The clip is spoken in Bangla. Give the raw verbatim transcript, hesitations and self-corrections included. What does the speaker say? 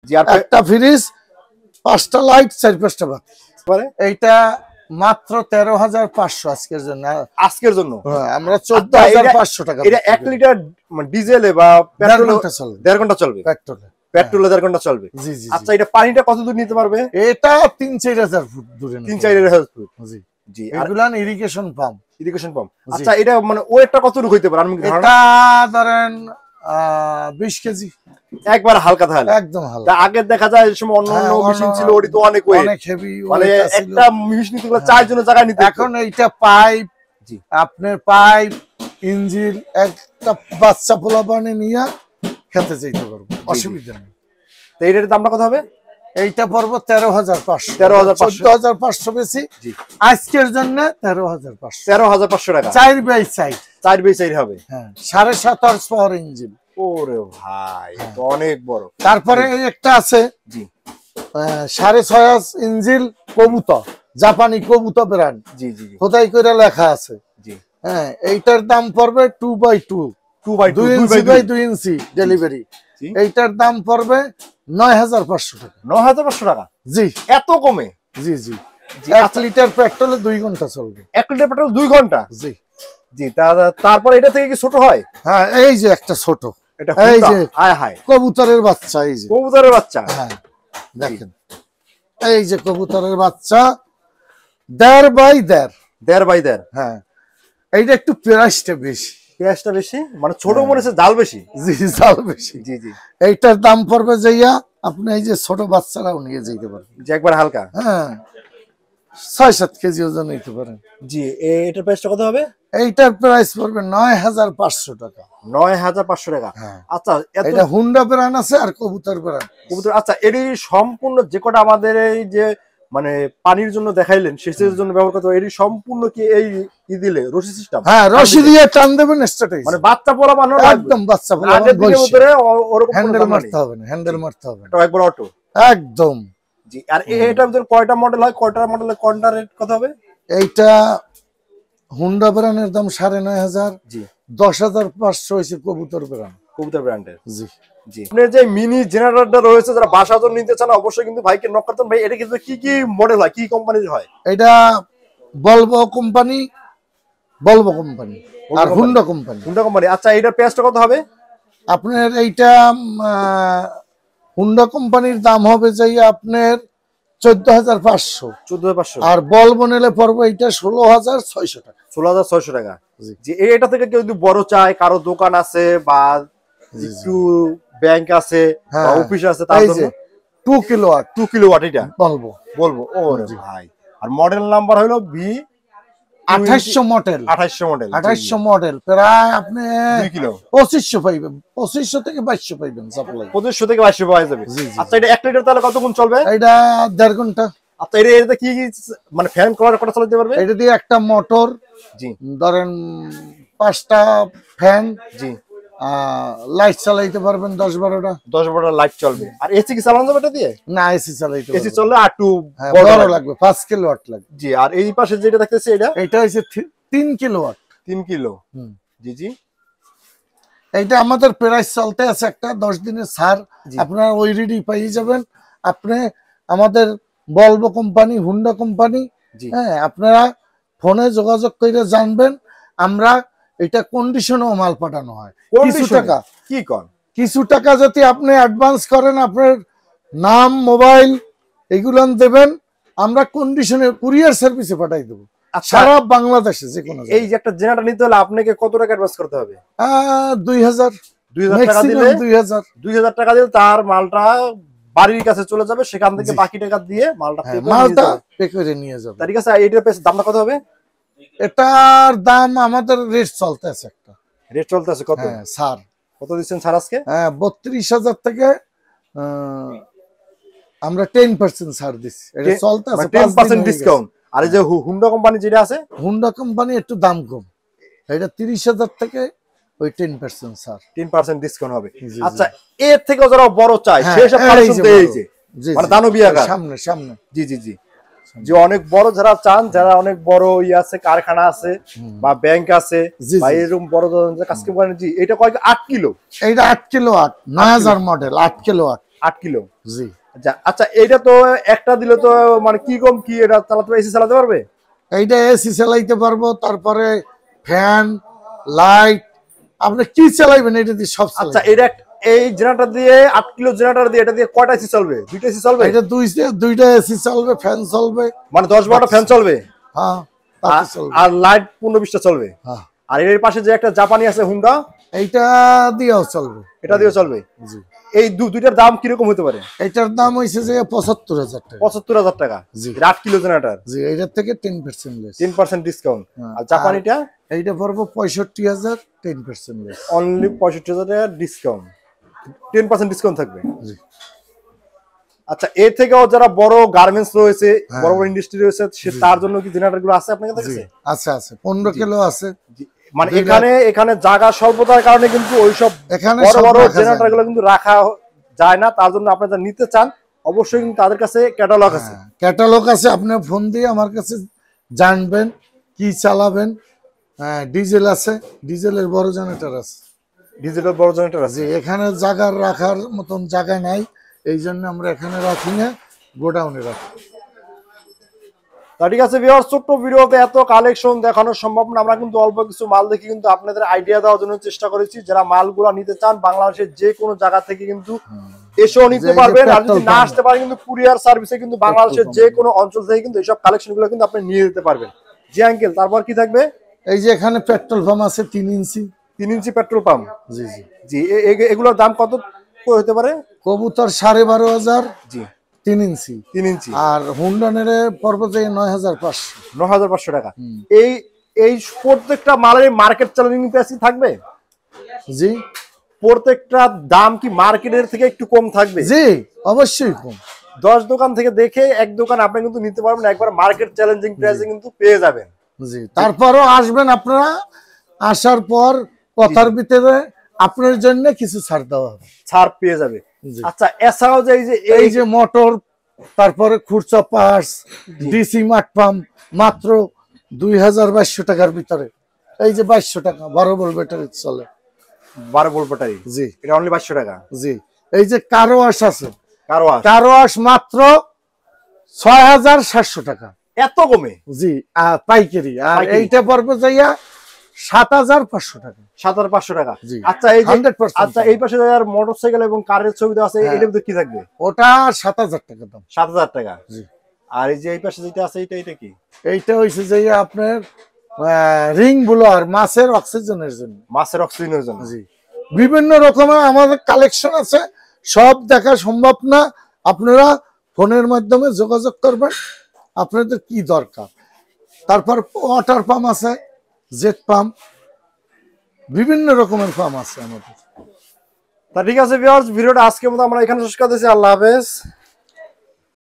জি আর একটা ফ্রিজ, পাঁচটা লাইট, চার পাঁচটা বাতি। পরে এইটা মাত্র তেরো হাজার পাঁচশো আজকের জন্য। আজকের জন্য আমরা চোদ্দ হাজার পাঁচশো টাকা। এটা এক লিটার ডিজেলে বা পেট্রোলে চলবে, দেড় ঘন্টা চলবে। পেট্রোলে পেট্রোলে দেড় ঘন্টা চলবে। জি জি। আচ্ছা এটা পানিটা কত দূর নিতে পারবে? এটা তিন চার হাজার ফুট দূরে, তিন চার হাজার ফুট। জি জি। এগুলান ইরিগেশন পাম্প, ইরিগেশন পাম্প। আচ্ছা এটা মানে ওয়েটটা কতটুকু হইতে পারে? এটা ধরেন বিশ কেজি, একবার হালকা। তাহলে একদম হালকা। আগে দেখা যায় এই সময় অন্য অন্য মেশিন ছিল, ওটি তো অনেক ওয়েট, অনেক হেভি, মানে একটা মেশিন নিতে গেলে চার জনের জায়গায় নিতে। এখন এইটা পাইপ, জি আপনার পাইপ, ইঞ্জিন, একটা বাচ্চা পোলা পানি নিয়ে খেতে যাইতে পারবো, অসুবিধা নেই। তো এইটার দামটা কত হবে? এইটা পড়বো তেরো হাজার পাঁচশো। তেরো হাজার চোদ্দ হাজার পাঁচশো বেশি আজকের জন্য, তেরো হাজার পাঁচশো। তেরো হাজার পাঁচশো টাকা। চার বাই চার, চার বাই চার হবে। হ্যাঁ, সাড়ে সাত হর্স পাওয়ার ইঞ্জিন। ওরে ভাই তো অনেক বড়। তারপরে এই একটা আছে জি সাড়ে ছয় হর্স ইঞ্জিন, কবুতর, জাপানি কবুতর ব্র্যান্ড। জি জি খোদাই করে লেখা আছে। জি হ্যাঁ, এইটার দাম পড়বে two by two, two by two, দুই ইঞ্চি বাই দুই ইঞ্চি ডেলিভারি। এইটার দাম পড়বে নয় হাজার পাঁচশো টাকা। নয় হাজার পাঁচশো টাকা? জি। এত কমে? জি জি। এক লিটার পেট্রোলে দুই ঘন্টা চলবে। এক লিটার পেট্রোল দুই ঘন্টা? জি জি। তারপর এটা থেকে কি ছোট হয়? হ্যাঁ, এই যে একটা ছোট, এটা এই যে হায় হায় কবুতরের বাচ্চা, এই যে কবুতরের বাচ্চা। হ্যাঁ দেখেন, এই যে কবুতরের বাচ্চা, দেড় বাই দেড়, দেড় বাই দেড়। হ্যাঁ, এইটা একটু প্রাইসটা বেশি। প্রাইসটা বেশি মানে ছোট মনে হচ্ছে জাল বেশি। জি, জাল বেশি। জি জি। এইটার দাম পড়বে যাইয়া আপনি এই যে ছোট বাচ্চারাও নিয়ে যেতে পারবেন, যে একবার হালকা। হ্যাঁ, ছয় সাত কেজি ওজন নিতে পারেন। জি। এটার প্রাইসটা কত হবে? এইটার প্রাইস পড়বে নয় হাজার পাঁচশো টাকা। নয় হাজার পাঁচশো টাকা। আচ্ছা এটা হুন্ডা ব্র্যান্ড আছে আর কবুতর ব্র্যান্ড। কবুতর। আচ্ছা এর সম্পূর্ণ যে কটা আমাদের এই যে মানে পানির জন্য দেখাইলেন, সেচের জন্য ব্যবহার করতে, এর সম্পূর্ণ কি এই ই দিলে রশি সিস্টেম? হ্যাঁ, রশি দিয়ে টান দেবেন, স্টার্ট হইছে। মানে বাচ্চা পোলা বানানো একদম বাচ্চা পোলা আগের দিনের ভিতরে ওরকম হ্যান্ডেল মারতে হবে না, হ্যান্ডেল মারতে হবে না, একবার অটো একদম। জি। আর এটার ভিতরে কয়টা মডেল হয়? কয়টা মডেলের কোনটা রেট কত হবে? এইটা হুন্ডা ব্র্যান্ডের দাম সাড়ে নয় হাজার। জি। দশ হাজার পাঁচশো হয়েছে কবুতর ব্র্যান্ড। কবুতর ব্র্যান্ডের। জি জি। আপনার যে মিনি জেনারেটরটা রয়েছে, যারা বাসা জন্য নিতে চান অবশ্যই কিন্তু ভাইকে নক করতেন। ভাই এটা কিন্তু কি কি মডেল হয়, কি কোম্পানির হয়? এটা বলবো কোম্পানি, বলবো কোম্পানি আর হুন্ডা কোম্পানি। Honda company. আচ্ছা এটার প্রাইসটা কত হবে? আপনার এইটা হুন্ডা কোম্পানির দাম হবে যাই আপনার চোদ্দ হাজার পাঁচশো। চোদ্দ হাজার পাঁচশো। আর বলবো নিলে পড়বো এইটা ষোলো হাজার ছয়শো টাকা। ষোলো হাজার ছয়শো টাকা। জি। এটা থেকে কেউ যদি বড় চায়, কারো দোকান আছে বা একটু ব্যাংক আছে বা অফিস আছে, তার জন্য টু কিলোওয়াট। টু কিলোওয়াট এটা বলবো বলবো। ও ভাই। আর মডেল নাম্বার হলো ভি আঠাইশশো মডেল। আঠাইশশো মডেল। আঠাইশশো মডেল প্রায় আপনি দুই কিলো পঁচিশশো পাইবেন, পঁচিশশো থেকে বাইশশো পাইবেন সাপ্লাই। পঁচিশশো থেকে বাইশশো পাওয়া যাবে। আচ্ছা এটা এক লিটার তাহলে কতক্ষণ চলবে? এটা দেড় ঘন্টা। আচ্ছা এটা এটা কি মানে ফ্যান কলার কটা চালাতে পারবে? এটা দিয়ে একটা মোটর, জি ধরেন পাঁচটা ফ্যান, জি, লাইট চালাইতে পারবেন দশ বারোটা। দশ বারোটা লাইট চলবে। আর এসি কি চালানো যাবে এটা দিয়ে? না, এসি চালাইতে পারবেন। এসি চললে আর একটু বড় লাগবে, পাঁচ কিলোওয়াট লাগবে। জি। আর এই পাশে যেটা দেখতেছি এটা এটা হচ্ছে তিন কিলোওয়াট। তিন কিলো। জি জি। এইটা আমাদের প্রাইস চলতে আছে একটা দশ দিনের ছাড়, আপনারা ওই রেডি পাইয়ে যাবেন। আপনি আমাদের বলবো কোম্পানি, হুন্ডা কোম্পানি, হ্যাঁ, আপনারা ফোনে যোগাযোগ করে জানবেন। আমরা এটা কন্ডিশনেও মাল পাঠানো হয়। কিছু টাকা কি কর কিছু টাকা যদি আপনি অ্যাডভান্স করেন, আপনার নাম, মোবাইল এগুলো দেবেন, আমরা কন্ডিশনে কুরিয়ার সার্ভিসে পাঠাই দেবো সারা বাংলাদেশে যে কোনো। এই যে একটা জেনারেটর নিতে হলে আপনাকে কত টাকা অ্যাডভান্স করতে হবে? দুই হাজার। দুই হাজার টাকা দিলে দুই হাজার দুই হাজার টাকা দিলে তার মালটা বাড়ির কাছে চলে যাবে, সেখান থেকে বাকি টাকা দিয়ে মালটা মালটা পে করে নিয়ে যাবে। ঠিক আছে। এটার দামটা কত হবে? এটার দাম আমাদের রেট চলতে আছে একটা। রেট চলতে আছে কত? স্যার কত দিচ্ছেন স্যার আজকে? হ্যাঁ, বত্রিশ হাজার থেকে আমরা টেন পার্সেন্ট ছাড় দিচ্ছি। এটা চলতে আছে টেন পার্সেন্ট ডিসকাউন্ট। আর এই যে হুন্ডা কোম্পানি যেটা আছে, হুন্ডা কোম্পানি একটু দাম কম, এটা তিরিশ হাজার থেকে ওই টেন পার্সেন্ট ছাড়, টেন পার্সেন্ট ডিসকাউন্ট হবে। আচ্ছা এর থেকে যারা বড় চায় সেসব কালেকশন এই যে মানে দানবী আকার সামনে সামনে। জি জি জি। যে অনেক বড় যারা চান, যারা অনেক বড় ই আছে, কারখানা আছে বা ব্যাংক আছে বা এরকম বড় ধরনের কাজ করেন। জি। এটা কয় আট কিলো? এইটা আট কিলো আট, নয় হাজার মডেল, আট কিলো আট। আট কিলো। জি আচ্ছা আচ্ছা, এইটা তো একটা দিলে তো মানে কি কম কি এটা চালাতে এসি চালাতে পারবে? এইটা এসি চালাইতে পারবো, তারপরে ফ্যান, লাইট, আপনি কি চালাইবেন এটা দিয়ে সব চালাইবেন। আচ্ছা, এটা এই জেনারেটর দিয়ে আট কিলো জেনারেটর দিয়ে এটা দিয়ে কয়টা এসি চলবে? দুইটা এসি চলবে? এটা দুই দুইটা এসি চলবে, ফ্যান চলবে, মানে দশ বারোটা ফ্যান চলবে। হ্যাঁ আর চলবে, আর লাইট পনেরো বিশটা চলবে। হ্যাঁ। আর এর পাশে যে একটা জাপানি আছে হুন্ডা, এইটা দিয়েও চলবে, এটা দিয়ে চলবে। জি। এই দুইটার দাম কিরকম হতে পারে? এইটার দাম হয়েছে যে পঁচাত্তর হাজার টাকা। পঁচাত্তর হাজার টাকা। জি। আট কিলো জেনারেটর। জি, এইটার থেকে ten percent less, ten percent discount. আর জাপানিটা এইটা পড়বো পঁয়ষট্টি হাজার, টেন পার্সেন্ট লেস, অনলি পঁয়ষট্টি হাজার টাকা ডিসকাউন্ট, টেন পার্সেন্ট ডিসকাউন্ট থাকবে। জি। আচ্ছা, এর থেকেও যারা বড় গার্মেন্টস রয়েছে, বড় বড় ইন্ডাস্ট্রি রয়েছে, সে তার জন্য কি জেনারেটর গুলো আছে আপনাদের কাছে? আছে আছে, পনেরো কিলো আছে। মানে এখানে এখানে জায়গা স্বল্পতার কারণে কিন্তু ওইসব এখানে বড় বড় জেনারেটর গুলো কিন্তু রাখা যায় না। তার জন্য আপনারা যারা নিতে চান অবশ্যই কিন্তু তাদের কাছে ক্যাটালগ আছে। ক্যাটালগ আছে, আপনি ফোন দিয়ে আমার কাছে জানবেন কি চালাবেন। হ্যাঁ, ডিজেল আছে, ডিজেলের বড় জেনারেটর আছে, ডিজিটাল বড় জেনারেটর আছে। এখানে জায়গা রাখার মতন জায়গা নাই, এই জন্য আমরা এখানে রাখি না, গোডাউনে রাখি। তা ঠিক আছে ভিউয়ার্স, ছোট্ট ভিডিওতে এত কালেকশন দেখানো সম্ভব না। আমরা কিন্তু অল্প কিছু মাল দেখি কিন্তু আপনাদের আইডিয়া দেওয়ার জন্য চেষ্টা করেছি। যারা মালগুলো নিতে চান বাংলাদেশের যে কোনো জায়গা থেকে কিন্তু এসেও নিতে পারবেন। আর যদি না আসতে পারেন কিন্তু কুরিয়ার সার্ভিসে কিন্তু বাংলাদেশের যে কোনো অঞ্চল থেকে কিন্তু এইসব কালেকশন গুলো কিন্তু আপনি নিয়ে যেতে পারবেন। জি আঙ্কেল, তারপর কি থাকবে? এই যে এখানে পেট্রোল পাম্প আছে তিন ইঞ্চি। তিন ইঞ্চি পেট্রোল পাম্প। জি জি জি, এগুলোর দাম কত হতে পারে? কবুতর সাড়ে বারো হাজার। জি, তিন ইঞ্চি। তিন ইঞ্চি। আর হুন্ডানের পর্বতে নয় হাজার পাঁচশো। নয় হাজার পাঁচশো টাকা। এই এই প্রত্যেকটা মালের মার্কেট চ্যালেঞ্জিং প্রাইস থাকবে? জি। প্রত্যেকটা দাম কি মার্কেটের থেকে একটু কম থাকবে? জি, অবশ্যই কম। দশ দোকান থেকে দেখে এক দোকান আপনি কিন্তু নিতে পারবেন, একবার মার্কেট চ্যালেঞ্জিং প্রাইসে কিন্তু পেয়ে যাবেন। জি, তারপরও আসবেন আপনারা, আসার পর কথার ভিতরে আপনার জন্য কিছু ছাড় দেওয়া হবে, ছাড় পেয়ে যাবে। আচ্ছা, এছাড়াও যে এই যে এই যে মোটর, তারপরে খুরচা পার্টস, ডিসি মাঠ পাম্প মাত্র দুই হাজার বাইশশো টাকার ভিতরে। এই যে বাইশশো টাকা, বারো ভোল্ট ব্যাটারি চলে, বারো ভোল্ট ব্যাটারি। জি, এটা অনলি বাইশশো টাকা। জি। এই যে কারো আশ আছে, কারো আশ, কারো আশ মাত্র ছয় হাজার সাতশো টাকা। এত কমে? জি, পাইকারি। আর এইটা পড়বে যাইয়া সাত হাজার পাঁচশো টাকা। সাত হাজার পাঁচশো টাকা। জি। আচ্ছা, এই যে হান্ড্রেড পার্সেন্ট। আচ্ছা, এই পাশে যার মোটরসাইকেল এবং কারের ছবি দেওয়া আছে, এটার মধ্যে কি থাকবে? ওটা সাত হাজার টাকা দাম। সাত হাজার টাকা। জি। আর এই যে এই পাশে যেটা আছে এটা এটা কি? এইটা হইছে যে আপনার রিং ব্লোয়ার, মাছের অক্সিজেনের জন্য। মাছের অক্সিজেনের জন্য। জি, বিভিন্ন রকমের আমাদের কালেকশন আছে, সব দেখা সম্ভব না। আপনারা ফোনের মাধ্যমে যোগাযোগ করবেন আপনাদের কি দরকার। তারপর ওয়াটার পাম্প আছে, জেট পাম্প, বিভিন্ন রকমের পাম্প আছে আমাদের। তা ঠিক আছে ভিউয়ার্স, ভিডিওটা আজকের মতো আমরা এখানে শেষ করতেছি। আল্লাহ হাফেজ।